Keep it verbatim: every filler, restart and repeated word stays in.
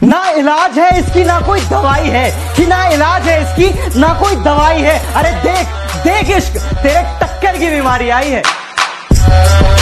ना इलाज है इसकी ना कोई दवाई है, कि ना इलाज है इसकी ना कोई दवाई है। अरे देख देख इश्क, तेरे टक्कर की बीमारी आई है।